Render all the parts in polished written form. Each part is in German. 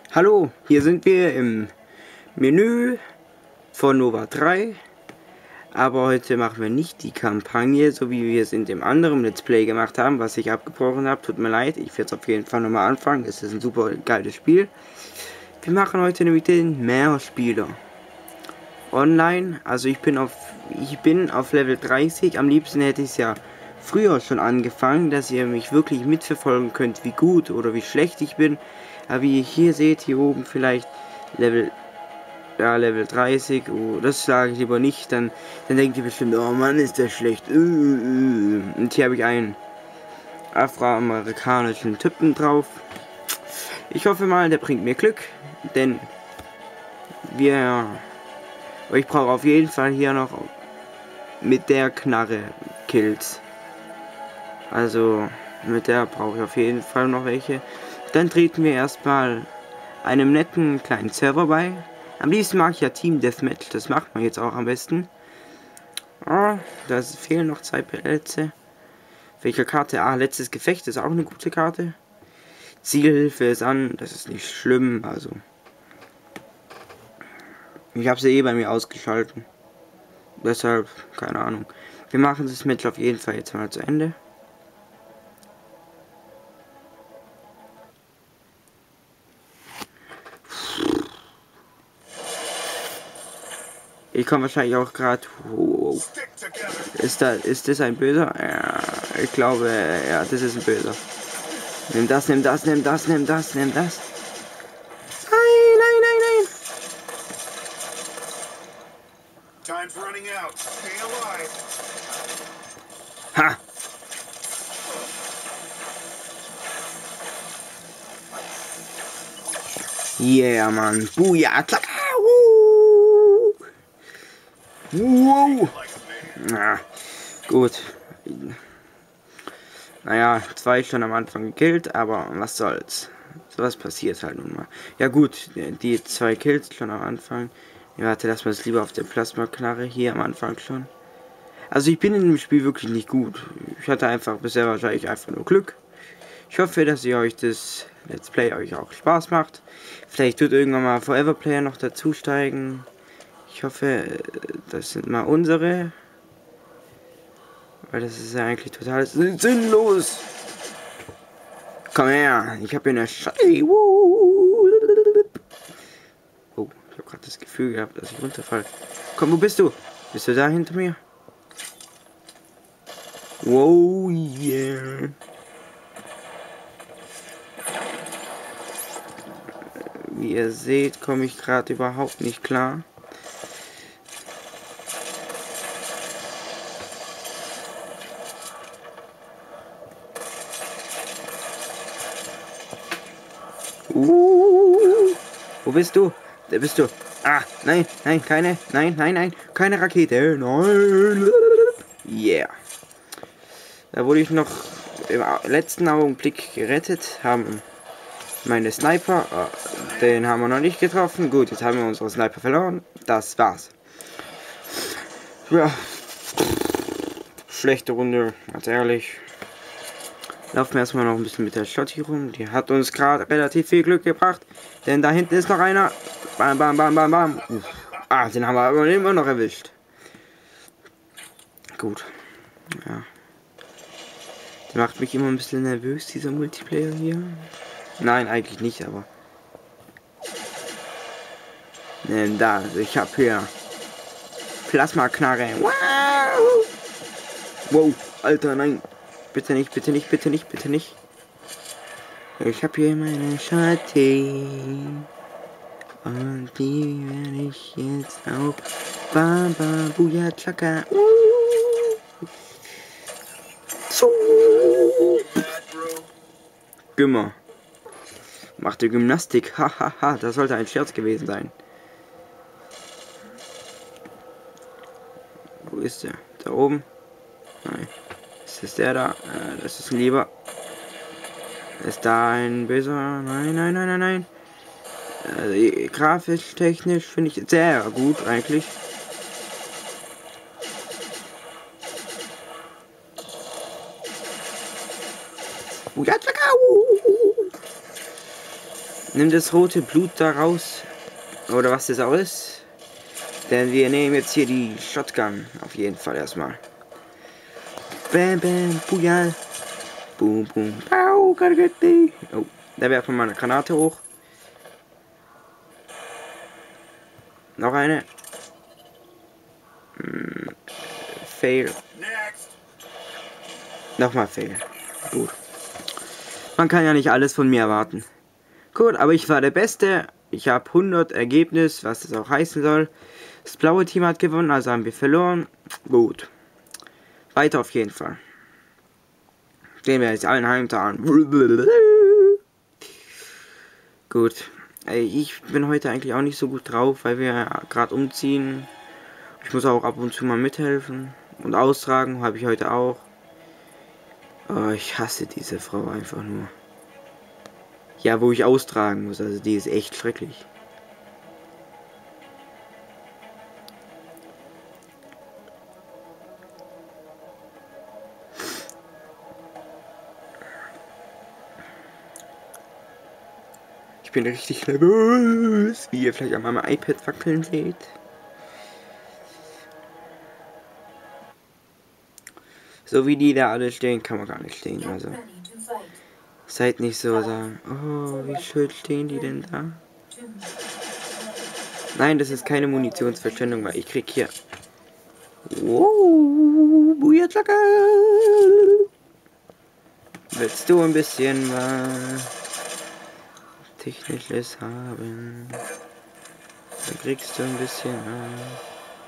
Hallo, hier sind wir im Menü von Nova 3, aber heute machen wir nicht die Kampagne, so wie wir es in dem anderen Let's Play gemacht haben, was ich abgebrochen habe. Tut mir leid, ich werde es auf jeden Fall nochmal anfangen, es ist ein super geiles Spiel. Wir machen heute nämlich den Mehrspieler. Online, also ich bin auf Level 30, am liebsten hätte ich es ja früher schon angefangen, dass ihr mich wirklich mitverfolgen könnt, wie gut oder wie schlecht ich bin. Aber wie ihr hier seht, hier oben vielleicht Level 30, oh, das sage ich lieber nicht, dann denkt ihr bestimmt, oh Mann, ist der schlecht. Und hier habe ich einen afroamerikanischen Typen drauf. Ich hoffe mal, der bringt mir Glück, denn ich brauche auf jeden Fall hier noch mit der Knarre Kills. Also mit der brauche ich auf jeden Fall noch welche. Dann treten wir erstmal einem netten kleinen Server bei. Am liebsten mag ich ja Team Deathmatch, das macht man jetzt auch am besten. Oh, da fehlen noch 2 Plätze. Welche Karte? Ah, letztes Gefecht ist auch eine gute Karte. Zielhilfe ist an, das ist nicht schlimm, also. Ich habe sie bei mir ausgeschalten. Deshalb, keine Ahnung. Wir machen das Match auf jeden Fall jetzt mal zu Ende. Ich komme wahrscheinlich auch gerade. Wow. Ist das ein Böser? Ja, ich glaube, ja, das ist ein Böser. Nimm das, nimm das, nimm das, nimm das, nimm das. Nein, nein, nein, nein. Time's running out. Stay alive. Ha! Yeah, Mann. Buja, klack. Wow. Na, gut. Naja, 2 schon am Anfang gekillt, aber was soll's. Sowas passiert halt nun mal. Ja gut, die 2 Kills schon am Anfang. Ja, warte, lass mal das lieber auf der Plasma-Knarre hier am Anfang schon. Also ich bin in dem Spiel wirklich nicht gut. Ich hatte einfach bisher wahrscheinlich einfach nur Glück. Ich hoffe, dass ihr euch das Let's Play euch auch Spaß macht. Vielleicht wird irgendwann mal Forever Player noch dazu steigen. Ich hoffe, das sind mal unsere. Weil das ist ja eigentlich total sinnlos. Komm her, ich habe hier eine Scheiße. Oh, ich habe gerade das Gefühl gehabt, dass ich runterfalle. Komm, wo bist du? Bist du da hinter mir? Wow, yeah. Wie ihr seht, komme ich gerade überhaupt nicht klar. Wo bist du? Da bist du. Ah, nein, nein, keine Rakete. Nein. Yeah. Da wurde ich noch im letzten Augenblick gerettet. Haben meine Sniper, den haben wir noch nicht getroffen. Gut, jetzt haben wir unsere Sniper verloren. Das war's. Ja. Schlechte Runde, ganz ehrlich. Laufen wir erstmal noch ein bisschen mit der Schotti rum. Die hat uns gerade relativ viel Glück gebracht. Denn da hinten ist noch einer. Bam, bam, bam, bam, bam. Ah, den haben wir aber immer noch erwischt. Gut. Ja. Der macht mich immer ein bisschen nervös, dieser Multiplayer hier. Nein, eigentlich nicht, aber. Denn da, also ich habe hier Plasma-Knarre. Wow! Wow, Alter, nein. Bitte nicht, bitte nicht, bitte nicht, bitte nicht. Ich habe hier meine Schotti. Und die werde ich jetzt auch. Baba, Buja, Chaka. So. Gümmer. Machte Gymnastik. Hahaha, das sollte ein Scherz gewesen sein. Wo ist der? Da oben? Nein. Ist der da? Das ist ein Lieber. Ist da ein böser? Nein, nein, nein, nein, nein. Grafisch, technisch finde ich sehr gut eigentlich. Nimm das rote Blut da raus. Oder was das auch ist. Denn wir nehmen jetzt hier die Shotgun. Auf jeden Fall erstmal. Bam, bam, Bujal. Boom, boom. Au, Gargetti. Oh, da werfen wir mal eine Granate hoch. Noch eine. Fail. Nochmal Fail. Gut. Man kann ja nicht alles von mir erwarten. Gut, aber ich war der Beste. Ich habe 100 Ergebnis, was das auch heißen soll. Das blaue Team hat gewonnen, also haben wir verloren. Gut. Weiter auf jeden Fall. Gehen wir jetzt allen heimtagen. Gut. Ich bin heute eigentlich auch nicht so gut drauf, weil wir gerade umziehen. Ich muss auch ab und zu mal mithelfen. Und austragen habe ich heute auch. Oh, ich hasse diese Frau einfach nur. Ja, wo ich austragen muss, also die ist echt schrecklich. Ich bin richtig nervös, wie ihr vielleicht an meinem iPad wackeln seht. So wie die da alle stehen, kann man gar nicht stehen. Also seid nicht so sagen, oh, wie schön stehen die denn da? Nein, das ist keine Munitionsverschwendung, weil ich krieg hier. Wow, Bujatschaka. Willst du ein bisschen was Technisches haben? Dann kriegst du ein bisschen was.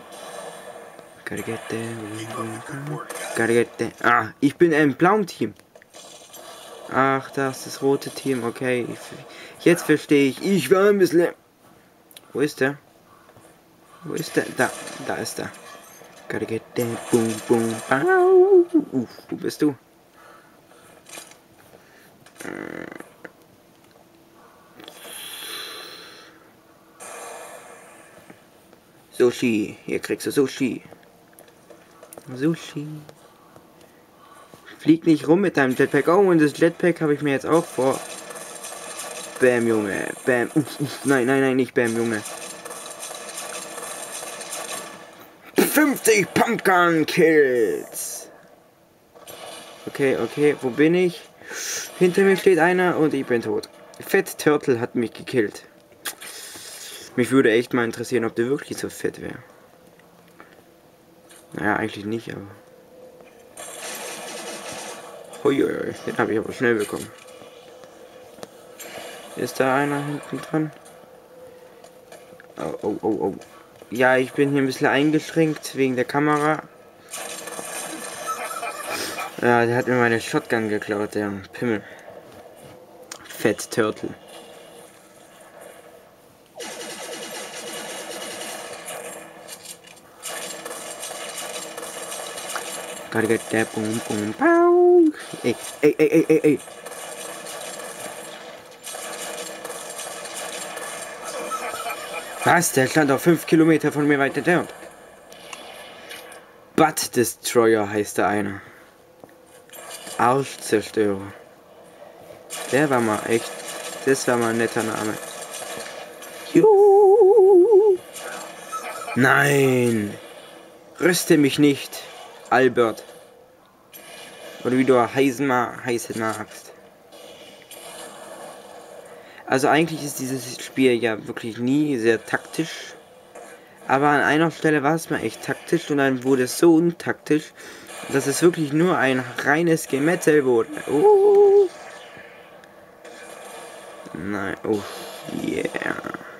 Ah, ich bin im blauen Team. Ach, das ist das rote Team, okay. Jetzt verstehe ich. Ich war ein bisschen. Wo ist der? Wo ist der? Da ist er. Boom, boom, wo bist du? Sushi. Hier kriegst du Sushi. Sushi. Flieg nicht rum mit deinem Jetpack. Oh, und das Jetpack habe ich mir jetzt auch vor. Bam, Junge. Bam. Nein, nein, nein, nicht Bam, Junge. 50 Pumpgun Kills. Okay, okay, wo bin ich? Hinter mir steht einer und ich bin tot. Fett Turtle hat mich gekillt. Mich würde echt mal interessieren, ob der wirklich so fett wäre. Naja, eigentlich nicht, aber... Huiuiui, den habe ich aber schnell bekommen. Ist da einer hinten dran? Oh, oh, oh, oh. Ja, ich bin hier ein bisschen eingeschränkt wegen der Kamera. Ja, der hat mir meine Shotgun geklaut, der Pimmel. Fett Turtle. Gotta get that boom boom pow. Ey, ey, ey, ey, ey, ey. Was? Der stand auf 5 Kilometer von mir weit entfernt. Butt Destroyer heißt der eine. Arschzerstörer. Der war mal echt. Das war mal ein netter Name. Juhu. Nein! Rüste mich nicht, Albert. Oder wie du heißen magst. Also eigentlich ist dieses Spiel ja wirklich nie sehr taktisch. Aber an einer Stelle war es mal echt taktisch und dann wurde es so untaktisch, dass es wirklich nur ein reines Gemetzel wurde. Nein, oh yeah.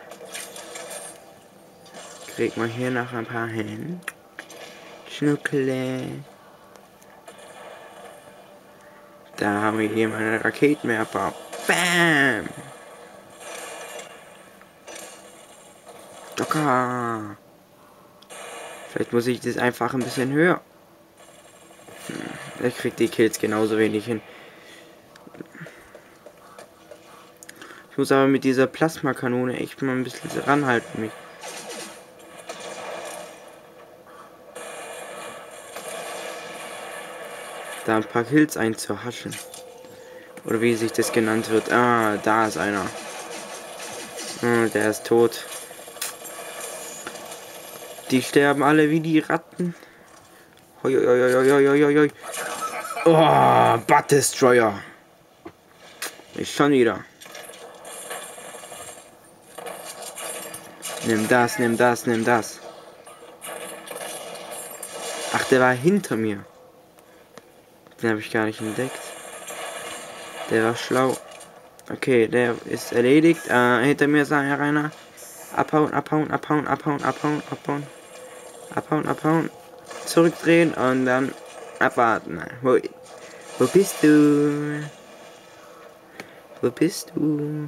Krieg mal hier noch ein paar hin. Schnuckle. Da haben wir hier mal einen Raketenwerfer. Bam! Docker. Vielleicht muss ich das einfach ein bisschen höher. Ich krieg die Kills genauso wenig hin. Ich muss aber mit dieser Plasmakanone echt mal ein bisschen ranhalten mich. Da ein paar Kills einzuhaschen. Oder wie sich das genannt wird. Ah, da ist einer. Der ist tot. Die sterben alle wie die Ratten. Hoi, hoi, hoi, hoi, hoi, hoi. Oh, Butt Destroyer. Ist schon wieder. Nimm das, nimm das, nimm das. Ach, der war hinter mir. Den habe ich gar nicht entdeckt. Der war schlau. Okay, der ist erledigt. Hinter mir ist einer. Abhauen, abhauen, abhauen, abhauen, abhauen, abhauen. Abhauen, abhauen. Zurückdrehen und dann abwarten. Wo bist du? Wo bist du?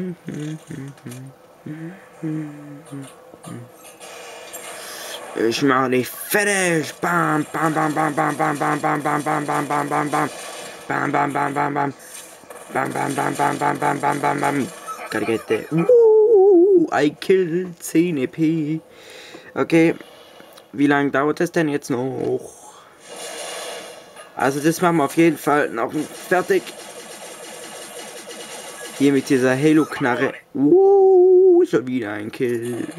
Ich mach dich fertig. Bam, bam, bam, bam, bam, bam, bam, bam, bam, bam, bam, bam, bam, bam. Bam, bam, bam, bam, bam. Bam, bam, bam, bam, bam, bam, bam, bam, bam. Gotta get there. I killed 10 EP. Okay. Wie lange dauert es denn jetzt noch? Also das machen wir auf jeden Fall noch fertig. Hier mit dieser Halo-Knarre. Schon wieder ein Kill.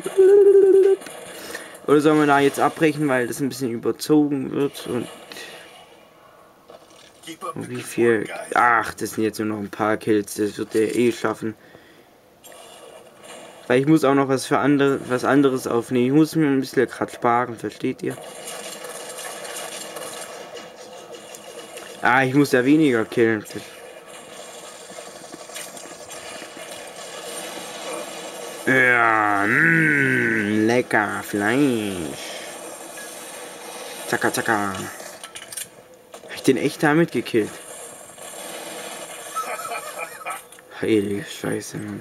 Oder sollen wir da jetzt abbrechen, weil das ein bisschen überzogen wird und wie viel? Ach, das sind jetzt nur noch ein paar Kills. Das wird der eh schaffen. Weil ich muss auch noch was anderes aufnehmen. Ich muss mir ein bisschen gerade sparen, versteht ihr? Ich muss ja weniger killen. Ja, lecker Fleisch. Zacka, zacka. Hab ich den echt damit gekillt? Heilige Scheiße, Mann.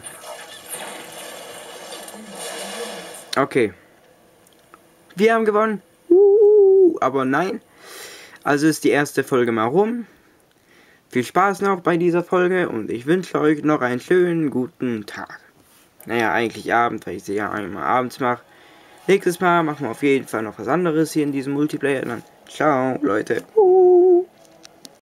Okay. Wir haben gewonnen. Aber nein. Also ist die erste Folge mal rum. Viel Spaß noch bei dieser Folge und ich wünsche euch noch einen schönen guten Tag. Naja, eigentlich Abend, weil ich sie ja einmal abends mache. Nächstes Mal machen wir auf jeden Fall noch was anderes hier in diesem Multiplayer. Dann ciao, Leute.